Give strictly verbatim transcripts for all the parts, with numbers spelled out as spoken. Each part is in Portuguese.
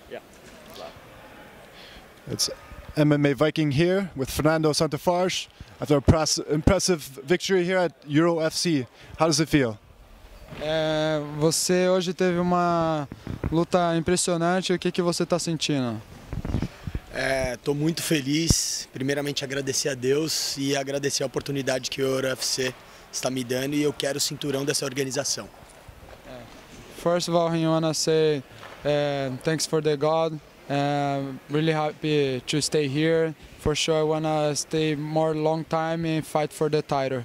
Yeah. It's M M A Viking here with Fernando Santafarge after a press, impressive victory here at Euro F C. How does it feel? É, você hoje teve uma luta impressionante, o que, que você está sentindo? Estou é, muito feliz, primeiramente agradecer a Deus e agradecer a oportunidade que o Euro F C está me dando e eu quero o cinturão dessa organização. First of all, I want to say uh, thanks for the God. Uh, really happy to stay here. For sure, I want to stay more long time and fight for the title.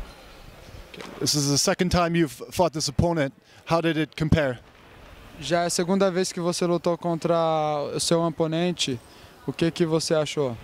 This is the second time you've fought this opponent. How did it compare? Já é a segunda vez que você lutou contra o seu oponente. O que que você achou?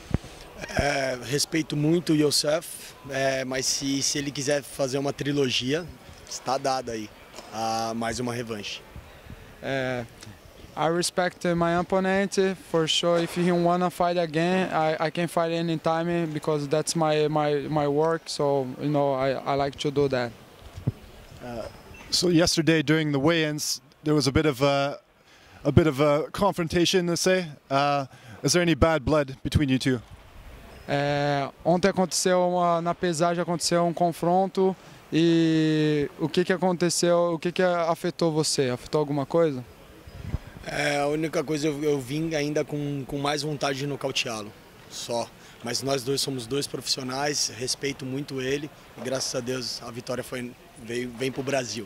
É, respeito muito o Youssef, é, mas se, se ele quiser fazer uma trilogia, está dado aí a mais uma revanche. É, I respect my opponent. For sure, if he wanna fight again, I, I can fight anytime because that's my my my work. So you know, I I like to do that. Uh, so yesterday during the weigh-ins, there was a bit of a a bit of a confrontation, let's say. Uh, is there any bad blood between you two? É, ontem aconteceu uma, na pesagem aconteceu um confronto e o que que aconteceu? O que que afetou você? Afetou alguma coisa? É, a única coisa eu, eu vim ainda com, com mais vontade de nocauteá-lo, só. Mas nós dois somos dois profissionais, respeito muito ele e graças a Deus a vitória foi, veio, vem para o Brasil.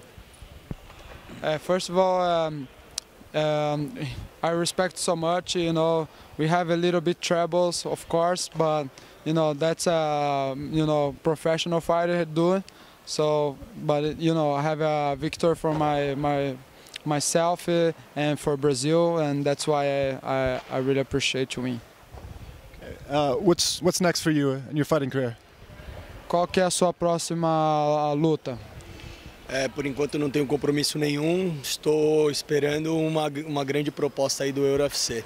Uh, first of all, um, um, I respect so much. You know, we have a little bit troubles, of course, but you know that's a you know professional fighter doing. So, but you know, I have a victory for my my myself uh, and for Brazil, and that's why I I, I really appreciate to win. Uh, what's what's next for you in your fighting career? Qual que é a sua próxima luta? É, por enquanto não tenho compromisso nenhum, estou esperando uma, uma grande proposta aí do Euro F C.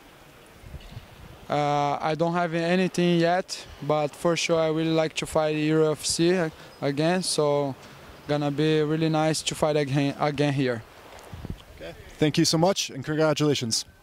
Uh, I don't have anything yet, but for sure I really like to fight Euro F C again, so gonna be really nice to fight again, again here. Okay. Thank you so much and congratulations.